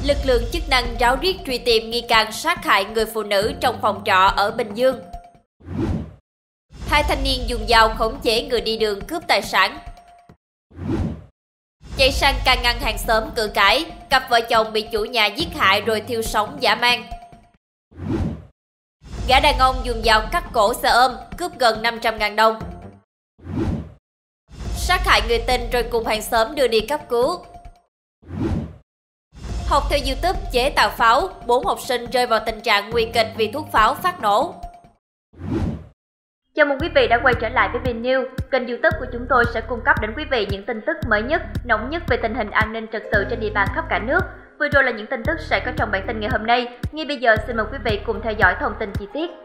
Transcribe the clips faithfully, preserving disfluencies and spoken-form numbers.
Lực lượng chức năng ráo riết truy tìm nghi can sát hại người phụ nữ trong phòng trọ ở Bình Dương. Hai thanh niên dùng dao khống chế người đi đường cướp tài sản. Chạy sang can ngăn hàng xóm cự cãi, cặp vợ chồng bị chủ nhà giết hại rồi thiêu sống dã man. Gã đàn ông dùng dao cắt cổ xe ôm, cướp gần năm trăm nghìn đồng. Sát hại người tình rồi cùng hàng xóm đưa đi cấp cứu. Học theo YouTube chế tạo pháo, bốn học sinh rơi vào tình trạng nguy kịch vì thuốc pháo phát nổ. Chào mừng quý vị đã quay trở lại với VinNews. Kênh YouTube của chúng tôi sẽ cung cấp đến quý vị những tin tức mới nhất, nóng nhất về tình hình an ninh trật tự trên địa bàn khắp cả nước. Vừa rồi là những tin tức sẽ có trong bản tin ngày hôm nay. Ngay bây giờ xin mời quý vị cùng theo dõi thông tin chi tiết.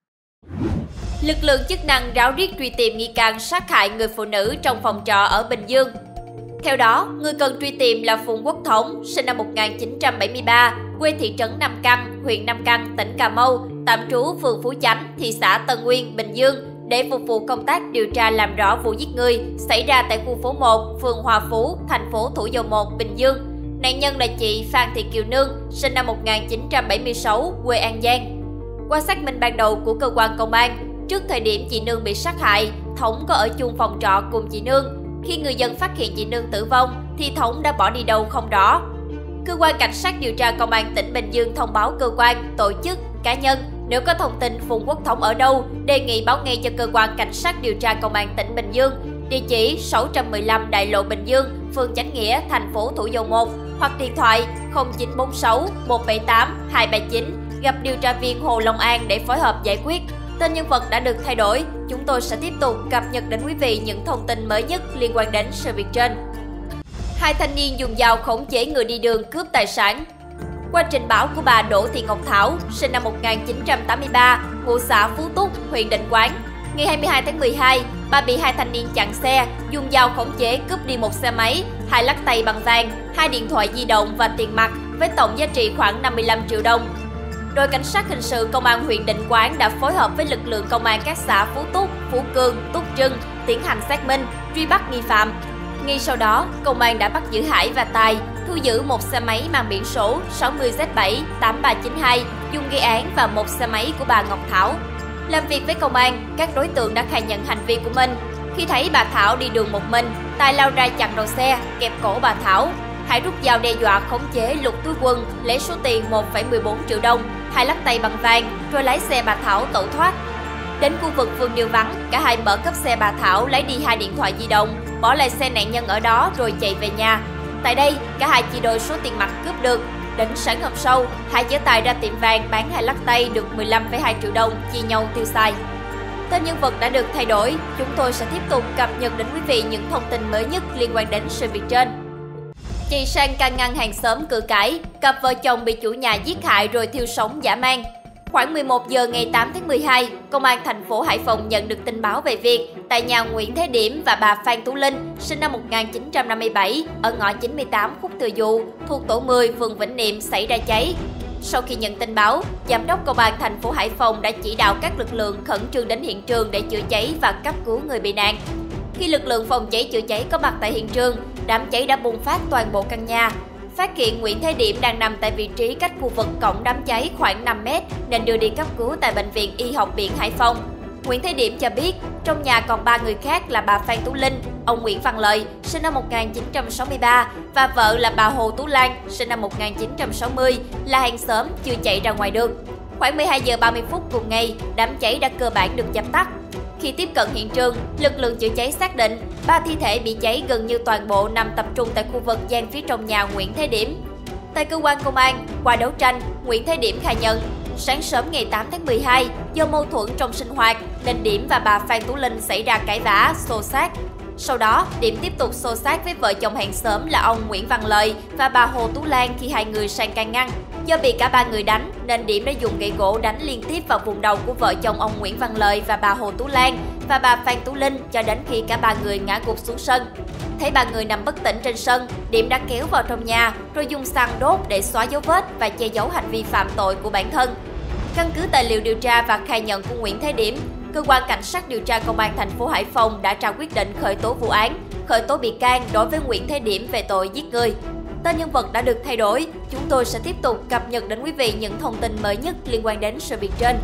Lực lượng chức năng ráo riết truy tìm nghi can sát hại người phụ nữ trong phòng trọ ở Bình Dương. Theo đó, người cần truy tìm là Phùng Quốc Thống, sinh năm một nghìn chín trăm bảy mươi ba, quê thị trấn Nam Căn, huyện Nam Căn, tỉnh Cà Mau, tạm trú phường Phú Chánh, thị xã Tân Nguyên, Bình Dương, để phục vụ công tác điều tra làm rõ vụ giết người xảy ra tại khu phố một, phường Hòa Phú, thành phố Thủ Dầu Một, Bình Dương. Nạn nhân là chị Phan Thị Kiều Nương, sinh năm một nghìn chín trăm bảy mươi sáu, quê An Giang. Qua xác minh ban đầu của cơ quan công an, trước thời điểm chị Nương bị sát hại, Thống có ở chung phòng trọ cùng chị Nương. Khi người dân phát hiện chị Nương tử vong, thì Thống đã bỏ đi đâu không rõ. Cơ quan cảnh sát điều tra công an tỉnh Bình Dương thông báo cơ quan, tổ chức, cá nhân nếu có thông tin Phùng Quốc Thống ở đâu, đề nghị báo ngay cho cơ quan cảnh sát điều tra công an tỉnh Bình Dương, địa chỉ sáu trăm mười lăm Đại lộ Bình Dương, phường Chánh Nghĩa, thành phố Thủ Dầu Một, hoặc điện thoại không chín bốn sáu một bảy tám hai ba chín, gặp điều tra viên Hồ Long An để phối hợp giải quyết. Tên nhân vật đã được thay đổi, chúng tôi sẽ tiếp tục cập nhật đến quý vị những thông tin mới nhất liên quan đến sự việc trên. Hai thanh niên dùng dao khống chế người đi đường cướp tài sản. Qua trình báo của bà Đỗ Thị Ngọc Thảo, sinh năm một nghìn chín trăm tám mươi ba, ngụ xã Phú Túc, huyện Định Quán, ngày hai mươi hai tháng mười hai, bà bị hai thanh niên chặn xe, dùng dao khống chế cướp đi một xe máy, hai lắc tay bằng vàng, hai điện thoại di động và tiền mặt với tổng giá trị khoảng năm mươi lăm triệu đồng. Đội cảnh sát hình sự công an huyện Định Quán đã phối hợp với lực lượng công an các xã Phú Túc, Phú Cương, Túc Trưng tiến hành xác minh, truy bắt nghi phạm. Ngay sau đó, công an đã bắt giữ Hải và Tài, thu giữ một xe máy mang biển số sáu mươi Z bảy tám ba chín hai dùng gây án và một xe máy của bà Ngọc Thảo. Làm việc với công an, các đối tượng đã khai nhận hành vi của mình. Khi thấy bà Thảo đi đường một mình, Tài lao ra chặn đầu xe, kẹp cổ bà Thảo. Hải rút dao đe dọa khống chế lục túi quần, lấy số tiền một phẩy mười bốn triệu đồng, hai lắc tay bằng vàng, rồi lái xe bà Thảo tẩu thoát. Đến khu vực phường Điều Vắng, cả hai mở cốp xe bà Thảo lấy đi hai điện thoại di động, bỏ lại xe nạn nhân ở đó rồi chạy về nhà. Tại đây, cả hai chia đôi số tiền mặt cướp được. Đến sáng hôm sau, Hải chở Tài ra tiệm vàng bán hai lắc tay được mười lăm phẩy hai triệu đồng, chia nhau tiêu xài. Tên nhân vật đã được thay đổi, chúng tôi sẽ tiếp tục cập nhật đến quý vị những thông tin mới nhất liên quan đến sự việc trên. Chạy sang can ngăn hàng xóm cự cãi, cặp vợ chồng bị chủ nhà giết hại rồi thiêu sống dã man. Khoảng mười một giờ ngày tám tháng mười hai, Công an thành phố Hải Phòng nhận được tin báo về việc tại nhà Nguyễn Thế Điểm và bà Phan Tú Linh, sinh năm một nghìn chín trăm năm mươi bảy, ở ngõ chín mươi tám Khúc Thừa Dụ, thuộc tổ mười, phường Vĩnh Niệm xảy ra cháy. Sau khi nhận tin báo, Giám đốc Công an thành phố Hải Phòng đã chỉ đạo các lực lượng khẩn trương đến hiện trường để chữa cháy và cấp cứu người bị nạn. Khi lực lượng phòng cháy chữa cháy có mặt tại hiện trường, đám cháy đã bùng phát toàn bộ căn nhà. Phát hiện Nguyễn Thế Điểm đang nằm tại vị trí cách khu vực cổng đám cháy khoảng năm mét nên đưa đi cấp cứu tại Bệnh viện Y học Biển Hải Phòng. Nguyễn Thế Điểm cho biết trong nhà còn ba người khác là bà Phan Tú Linh, ông Nguyễn Văn Lợi, sinh năm một nghìn chín trăm sáu mươi ba và vợ là bà Hồ Tú Lan, sinh năm một nghìn chín trăm sáu mươi, là hàng xóm chưa chạy ra ngoài được. Khoảng mười hai giờ ba mươi phút cùng ngày, đám cháy đã cơ bản được dập tắt. Khi tiếp cận hiện trường, lực lượng chữa cháy xác định ba thi thể bị cháy gần như toàn bộ nằm tập trung tại khu vực gian phía trong nhà Nguyễn Thế Điểm. Tại cơ quan công an, qua đấu tranh, Nguyễn Thế Điểm khai nhận sáng sớm ngày tám tháng mười hai, do mâu thuẫn trong sinh hoạt nên Điểm và bà Phan Tú Linh xảy ra cãi vã, xô xát. Sau đó, Điểm tiếp tục xô xát với vợ chồng hàng xóm là ông Nguyễn Văn Lợi và bà Hồ Tú Lan khi hai người sang can ngăn. Do bị cả ba người đánh nên Điểm đã dùng gậy gỗ đánh liên tiếp vào vùng đầu của vợ chồng ông Nguyễn Văn Lợi và bà Hồ Tú Lan và bà Phan Tú Linh cho đến khi cả ba người ngã gục xuống sân. Thấy ba người nằm bất tỉnh trên sân, Điểm đã kéo vào trong nhà rồi dùng xăng đốt để xóa dấu vết và che giấu hành vi phạm tội của bản thân. Căn cứ tài liệu điều tra và khai nhận của Nguyễn Thế Điểm, cơ quan cảnh sát điều tra công an thành phố Hải Phòng đã ra quyết định khởi tố vụ án, khởi tố bị can đối với Nguyễn Thế Điểm về tội giết người. Tên nhân vật đã được thay đổi, chúng tôi sẽ tiếp tục cập nhật đến quý vị những thông tin mới nhất liên quan đến sự việc trên.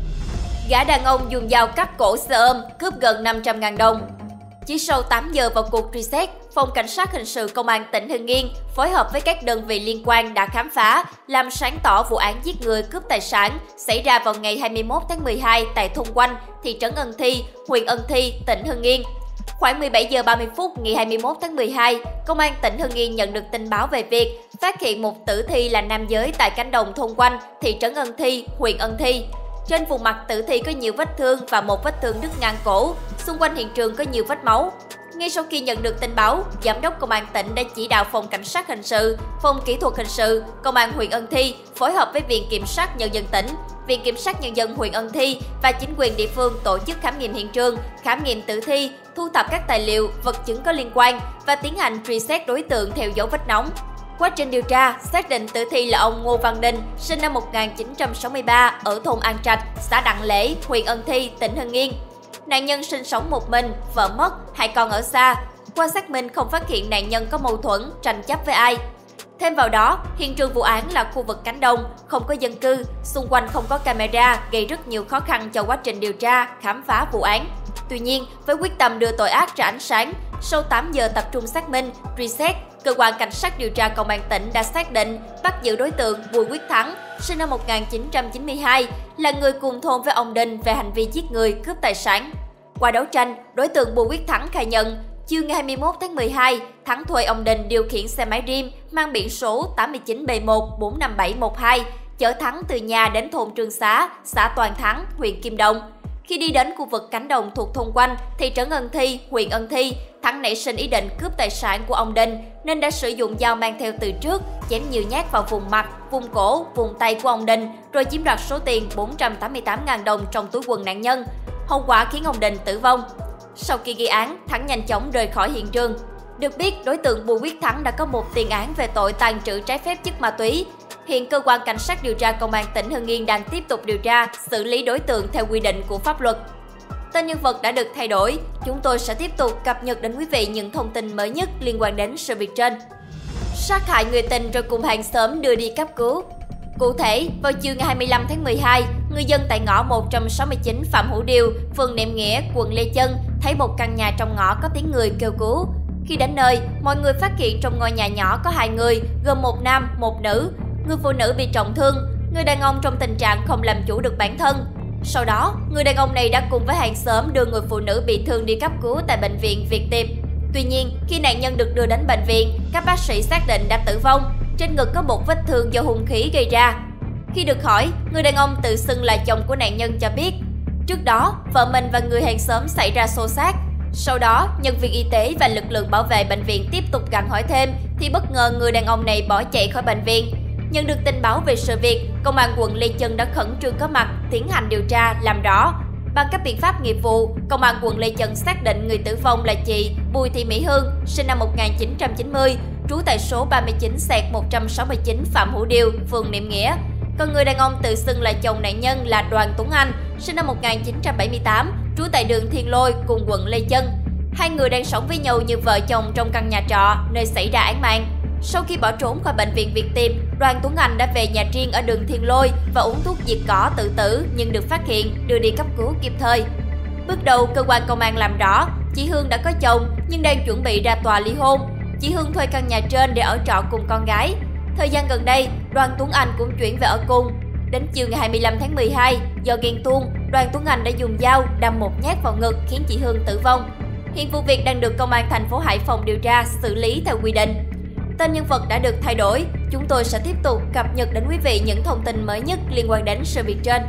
Gã đàn ông dùng dao cắt cổ xe ôm, cướp gần năm trăm nghìn đồng. Chỉ sau tám giờ vào cuộc truy xét, Phòng Cảnh sát Hình sự Công an tỉnh Hưng Yên phối hợp với các đơn vị liên quan đã khám phá, làm sáng tỏ vụ án giết người cướp tài sản xảy ra vào ngày hai mươi mốt tháng mười hai tại thôn Quanh, thị trấn Ân Thi, huyện Ân Thi, tỉnh Hưng Yên. Khoảng mười bảy giờ ba mươi phút ngày hai mươi mốt tháng mười hai, Công an tỉnh Hưng Yên nhận được tin báo về việc phát hiện một tử thi là nam giới tại cánh đồng thôn Quanh, thị trấn Ân Thi, huyện Ân Thi. Trên vùng mặt tử thi có nhiều vết thương và một vết thương đứt ngang cổ, xung quanh hiện trường có nhiều vết máu. Ngay sau khi nhận được tin báo, Giám đốc Công an tỉnh đã chỉ đạo Phòng Cảnh sát Hình sự, Phòng Kỹ thuật Hình sự, Công an huyện Ân Thi phối hợp với Viện Kiểm sát Nhân dân tỉnh, Viện Kiểm sát Nhân dân huyện Ân Thi và chính quyền địa phương tổ chức khám nghiệm hiện trường, khám nghiệm tử thi, thu thập các tài liệu, vật chứng có liên quan và tiến hành truy xét đối tượng theo dấu vết nóng. Quá trình điều tra, xác định tử thi là ông Ngô Văn Đinh, sinh năm một nghìn chín trăm sáu mươi ba, ở thôn An Trạch, xã Đặng Lễ, huyện Ân Thi, tỉnh Hưng Yên. Nạn nhân sinh sống một mình, vợ mất, hai con ở xa. Qua xác minh không phát hiện nạn nhân có mâu thuẫn, tranh chấp với ai. Thêm vào đó, hiện trường vụ án là khu vực cánh đồng, không có dân cư, xung quanh không có camera, gây rất nhiều khó khăn cho quá trình điều tra, khám phá vụ án. Tuy nhiên, với quyết tâm đưa tội ác ra ánh sáng, sau tám giờ tập trung xác minh, truy xét, Cơ quan Cảnh sát điều tra Công an tỉnh đã xác định bắt giữ đối tượng Bùi Quyết Thắng, sinh năm một nghìn chín trăm chín mươi hai, là người cùng thôn với ông Đinh về hành vi giết người, cướp tài sản. Qua đấu tranh, đối tượng Bùi Quyết Thắng khai nhận, chiều ngày hai mươi mốt tháng mười hai, Thắng thuê ông Đinh điều khiển xe máy Rim mang biển số tám chín B một bốn năm bảy một hai, chở Thắng từ nhà đến thôn Trương Xá, xã Toàn Thắng, huyện Kim Động. Khi đi đến khu vực cánh đồng thuộc thôn Quanh, thị trấn Ân Thi, huyện Ân Thi, Thắng nảy sinh ý định cướp tài sản của ông Đinh nên đã sử dụng dao mang theo từ trước, chém nhiều nhát vào vùng mặt, vùng cổ, vùng tay của ông Đinh, rồi chiếm đoạt số tiền bốn trăm tám mươi tám nghìn đồng trong túi quần nạn nhân. Hậu quả khiến ông Đinh tử vong. Sau khi gây án, Thắng nhanh chóng rời khỏi hiện trường. Được biết, đối tượng Bùi Quyết Thắng đã có một tiền án về tội tàng trữ trái phép chất ma túy. Hiện Cơ quan Cảnh sát điều tra Công an tỉnh Hưng Yên đang tiếp tục điều tra, xử lý đối tượng theo quy định của pháp luật. Tên nhân vật đã được thay đổi, chúng tôi sẽ tiếp tục cập nhật đến quý vị những thông tin mới nhất liên quan đến sự việc trên. Sát hại người tình rồi cùng hàng xóm đưa đi cấp cứu. Cụ thể, vào chiều ngày hai mươi lăm tháng mười hai, người dân tại ngõ một trăm sáu mươi chín Phạm Hữu Điêu, phường Niệm Nghĩa, quận Lê Chân thấy một căn nhà trong ngõ có tiếng người kêu cứu. Khi đến nơi, mọi người phát hiện trong ngôi nhà nhỏ có hai người, gồm một nam, một nữ. Người phụ nữ bị trọng thương, người đàn ông trong tình trạng không làm chủ được bản thân. Sau đó, người đàn ông này đã cùng với hàng xóm đưa người phụ nữ bị thương đi cấp cứu tại bệnh viện Việt Tiệp. Tuy nhiên, khi nạn nhân được đưa đến bệnh viện, các bác sĩ xác định đã tử vong, trên ngực có một vết thương do hung khí gây ra. Khi được hỏi, người đàn ông tự xưng là chồng của nạn nhân cho biết, trước đó, vợ mình và người hàng xóm xảy ra xô xát. Sau đó, nhân viên y tế và lực lượng bảo vệ bệnh viện tiếp tục gặng hỏi thêm, thì bất ngờ người đàn ông này bỏ chạy khỏi bệnh viện. Nhận được tin báo về sự việc, Công an quận Lê Chân đã khẩn trương có mặt, tiến hành điều tra, làm rõ. Bằng các biện pháp nghiệp vụ, Công an quận Lê Chân xác định người tử vong là chị Bùi Thị Mỹ Hương, sinh năm một nghìn chín trăm chín mươi, trú tại số ba mươi chín xẹt một trăm sáu mươi chín Phạm Hữu Điêu, phường Niệm Nghĩa. Còn người đàn ông tự xưng là chồng nạn nhân là Đoàn Tuấn Anh, sinh năm một nghìn chín trăm bảy mươi tám, trú tại đường Thiên Lôi, cùng quận Lê Chân. Hai người đang sống với nhau như vợ chồng trong căn nhà trọ nơi xảy ra án mạng. Sau khi bỏ trốn khỏi bệnh viện Việt Tiệp, Đoàn Tuấn Anh đã về nhà riêng ở đường Thiên Lôi và uống thuốc diệt cỏ tự tử nhưng được phát hiện, đưa đi cấp cứu kịp thời. Bước đầu, cơ quan công an làm rõ, chị Hương đã có chồng nhưng đang chuẩn bị ra tòa ly hôn. Chị Hương thuê căn nhà trên để ở trọ cùng con gái. Thời gian gần đây, Đoàn Tuấn Anh cũng chuyển về ở cùng. Đến chiều ngày hai mươi lăm tháng mười hai, do ghen tuông, Đoàn Tuấn Anh đã dùng dao đâm một nhát vào ngực khiến chị Hương tử vong. Hiện vụ việc đang được Công an thành phố Hải Phòng điều tra, xử lý theo quy định. Tên nhân vật đã được thay đổi, chúng tôi sẽ tiếp tục cập nhật đến quý vị những thông tin mới nhất liên quan đến sự việc trên.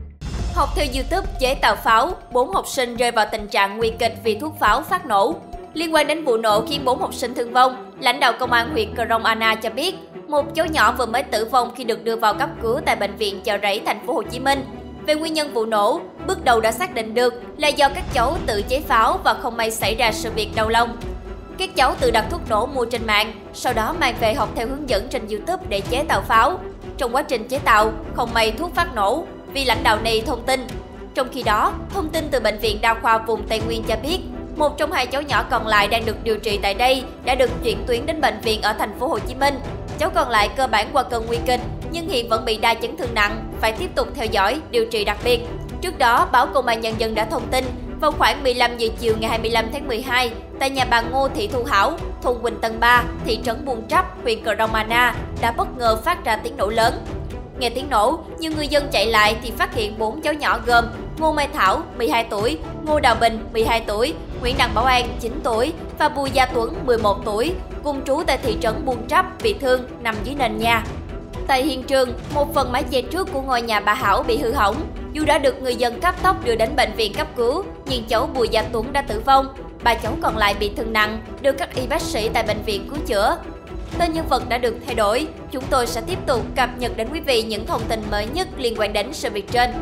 Học theo YouTube chế tạo pháo, bốn học sinh rơi vào tình trạng nguy kịch vì thuốc pháo phát nổ. Liên quan đến vụ nổ khiến bốn học sinh thương vong, lãnh đạo Công an huyện Crong Anna cho biết, một cháu nhỏ vừa mới tử vong khi được đưa vào cấp cứu tại bệnh viện Chợ Rẫy, thành phố Hồ Chí Minh. Về nguyên nhân vụ nổ, bước đầu đã xác định được là do các cháu tự chế pháo và không may xảy ra sự việc đau lòng. Các cháu tự đặt thuốc nổ mua trên mạng, sau đó mang về học theo hướng dẫn trên YouTube để chế tạo pháo. Trong quá trình chế tạo, không may thuốc phát nổ, vì lãnh đạo này thông tin. Trong khi đó, thông tin từ Bệnh viện Đa khoa vùng Tây Nguyên cho biết, Một trong hai cháu nhỏ còn lại đang được điều trị tại đây đã được chuyển tuyến đến bệnh viện ở thành phố Hồ Chí Minh. Cháu còn lại cơ bản qua cơn nguy kịch nhưng hiện vẫn bị đa chấn thương nặng, phải tiếp tục theo dõi, điều trị đặc biệt. Trước đó, báo Công an Nhân dân đã thông tin vào khoảng mười lăm giờ chiều ngày hai mươi lăm tháng mười hai, tại nhà bà Ngô Thị Thu Hảo, thôn Quỳnh Tân ba, thị trấn Buôn Trắp, huyện Cromana đã bất ngờ phát ra tiếng nổ lớn. Nghe tiếng nổ, nhiều người dân chạy lại thì phát hiện bốn cháu nhỏ gồm Ngô Mai Thảo, mười hai tuổi, Ngô Đào Bình, mười hai tuổi, Nguyễn Đặng Bảo An, chín tuổi và Bùi Gia Tuấn, mười một tuổi, cùng trú tại thị trấn Buôn Trắp, bị thương nằm dưới nền nhà. Tại hiện trường, một phần mái che trước của ngôi nhà bà Hảo bị hư hỏng. Dù đã được người dân cấp tốc đưa đến bệnh viện cấp cứu, nhưng cháu Bùi Gia Tuấn đã tử vong. Ba cháu còn lại bị thương nặng, được các y bác sĩ tại bệnh viện cứu chữa. Tên nhân vật đã được thay đổi. Chúng tôi sẽ tiếp tục cập nhật đến quý vị những thông tin mới nhất liên quan đến sự việc trên.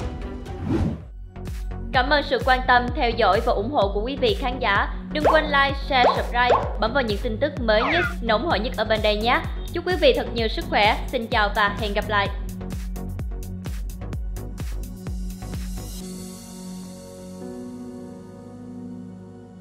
Cảm ơn sự quan tâm, theo dõi và ủng hộ của quý vị khán giả. Đừng quên like, share, subscribe, bấm vào những tin tức mới nhất, nóng hổi nhất ở bên đây nhé. Chúc quý vị thật nhiều sức khỏe. Xin chào và hẹn gặp lại.